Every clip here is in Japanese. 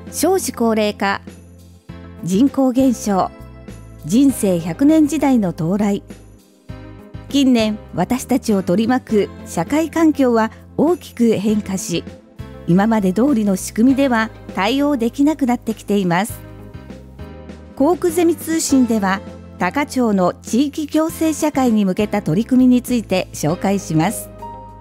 少子高齢化、人口減少、人生100年時代の到来。近年、私たちを取り巻く社会環境は大きく変化し、今まで通りの仕組みでは対応できなくなってきています。甲府ゼミ通信では、多可町の地域共生社会に向けた取り組みについて紹介します。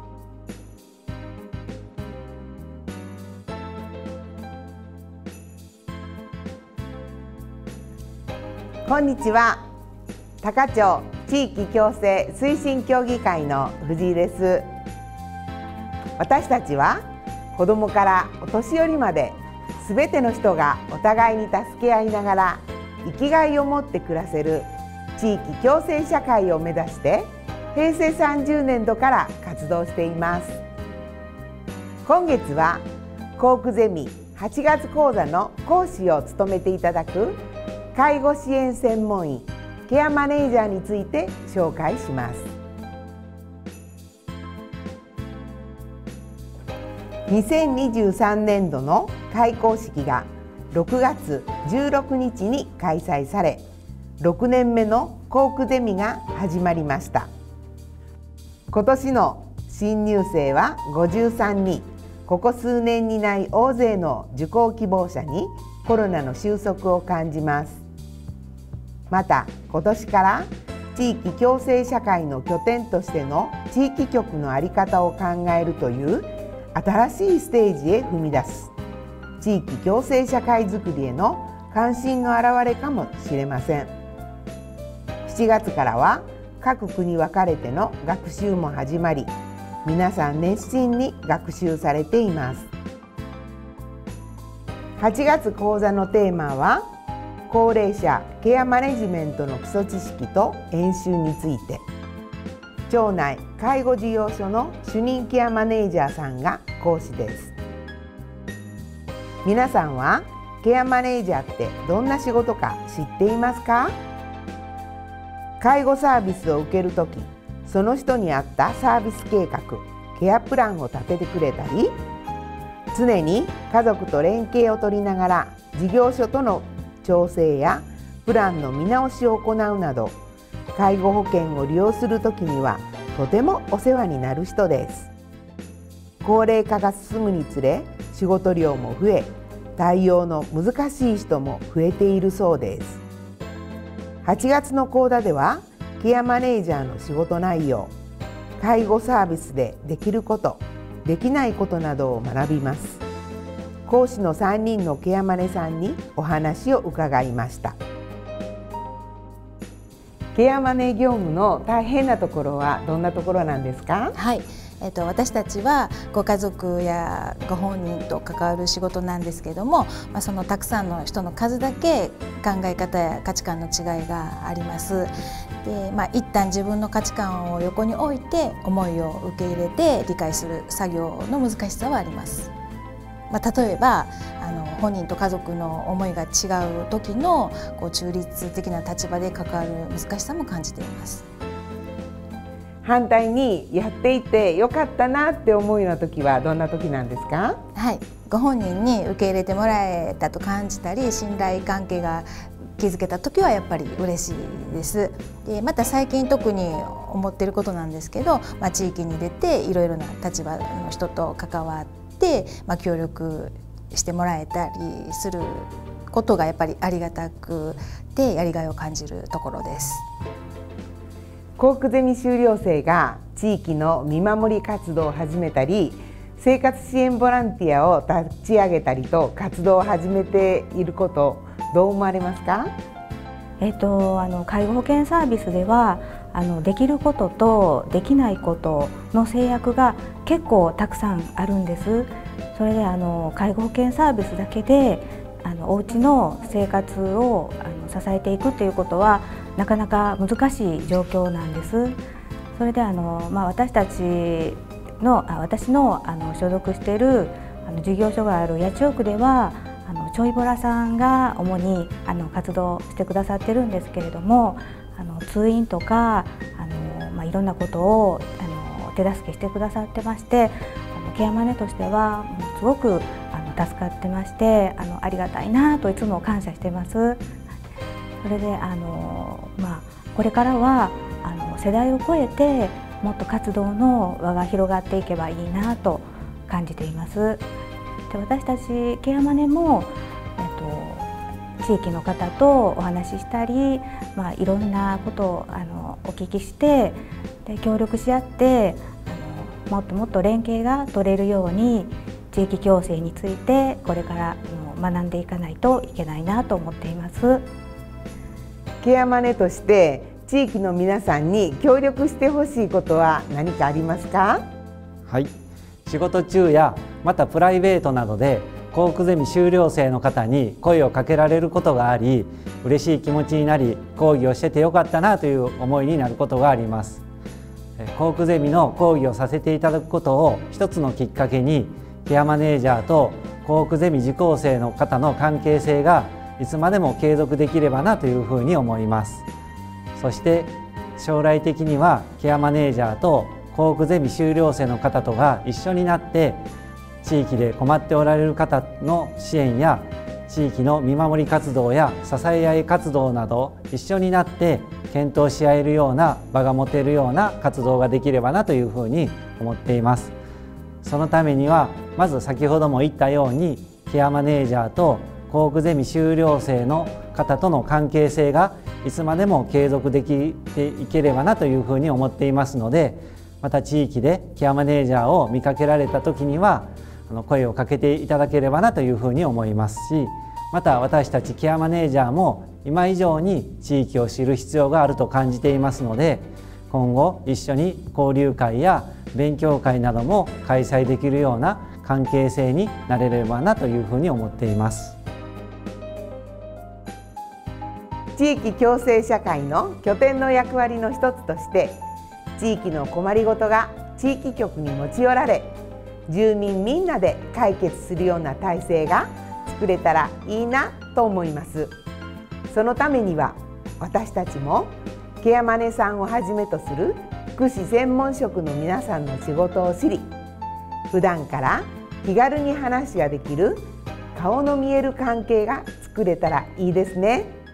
こんにちは。多可町地域共生推進協議会の藤井です。私たちは子どもからお年寄りまで、すべての人がお互いに助け合いながら生きがいを持って暮らせる地域共生社会を目指して、平成30年度から活動しています。今月は甲府ゼミ8月講座の講師を務めていただく介護支援専門員ケアマネージャーについて紹介します。2023年度の開講式が6月16日に開催され、6年目の甲府ゼミが始まりました。今年の新入生は53人。ここ数年にない大勢の受講希望者にコロナの収束を感じます。また今年から地域共生社会の拠点としての地域局の在り方を考えるという新しいステージへ踏み出す地域共生社会づくりへの関心の表れかもしれません。7月からは各区に分かれての学習も始まり、皆さん熱心に学習されています。8月講座のテーマは高齢者ケアマネジメントの基礎知識と演習について、町内介護事業所の主任ケアマネージャーさんが講師です。皆さんはケアマネージャーってどんな仕事か知っていますか？介護サービスを受けるとき、その人に合ったサービス計画、ケアプランを立ててくれたり、常に家族と連携を取りながら事業所との調整やプランの見直しを行うなど、介護保険を利用するときにはとてもお世話になる人です。高齢化が進むにつれ、仕事量も増え、対応の難しい人も増えているそうです。8月の講座では、ケアマネージャーの仕事内容、介護サービスでできること、できないことなどを学びます。講師の3人のケアマネさんにお話を伺いました。ケアマネ業務の大変なところはどんなところなんですか？ はい、私たちはご家族やご本人と関わる仕事なんですけども、そのたくさんの人の数だけ考え方や価値観の違いがあります。で、一旦自分の価値観を横に置いて思いを受け入れて理解する作業の難しさはあります。例えば本人と家族の思いが違う時の中立的な立場で関わる難しさも感じています。 反対にやっていてよかったなって思うような時はどんな時なんですか？ はい、ご本人に受け入れてもらえたと感じたり、信頼関係が築けた時はやっぱり嬉しいです。で、また最近特に思っていることなんですけど、地域に出ていろいろな立場の人と関わって、協力してもらえたりすることがやっぱりありがたくて、やりがいを感じるところです。 甲府ゼミ修了生が地域の見守り活動を始めたり、生活支援ボランティアを立ち上げたりと活動を始めていること、どう思われますか？ 介護保険サービスではできることとできないことの制約が結構たくさんあるんです。それで介護保険サービスだけでお家の生活を支えていくということはなかなか難しい状況なんです。それで私の所属している事業所がある八千代区ではちょいぼらさんが主に活動してくださってるんですけれども、通院とかいろんなことを手助けしてくださってまして、ケアマネとしてはすごく助かってまして、ありがたいなといつも感謝してます。それでこれからは世代を超えてもっと活動の輪が広がっていけばいいなと感じています。で、私たちケアマネも、地域の方とお話ししたり、いろんなことをお聞きしてで協力し合ってもっともっと連携が取れるように地域共生についてこれから学んでいかないといけないなと思っています。 ケアマネとして地域の皆さんに協力してほしいことは何かありますか？ はい、仕事中やまたプライベートなどで校区ゼミ修了生の方に声をかけられることがあり、嬉しい気持ちになり、講義をしててよかったなという思いになることがあります。校区ゼミの講義をさせていただくことを一つのきっかけに、ケアマネージャーと校区ゼミ受講生の方の関係性がいつまでも継続できればなというふうに思います。そして将来的にはケアマネージャーと校区ゼミ修了生の方とが一緒になって地域で困っておられる方の支援や地域の見守り活動や支え合い活動など一緒になって検討し合えるような場が持てるような活動ができればなというふうに思っています。そのためにはまず先ほども言ったようにケアマネージャーと校区ゼミ修了生の方との関係性がいつまでも継続できていければなというふうに思っていますので、また地域でケアマネージャーを見かけられた時には声をかけていただければなというふうに思いますし、また私たちケアマネージャーも今以上に地域を知る必要があると感じていますので、今後一緒に交流会や勉強会なども開催できるような関係性になれればなというふうに思っています。 地域共生社会の拠点の役割の一つとして、地域の困りごとが地域局に持ち寄られ、住民みんなで解決するような体制が作れたらいいなと思います。そのためには私たちもケアマネさんをはじめとする福祉専門職の皆さんの仕事を知り、普段から気軽に話ができる顔の見える関係が作れたらいいですね。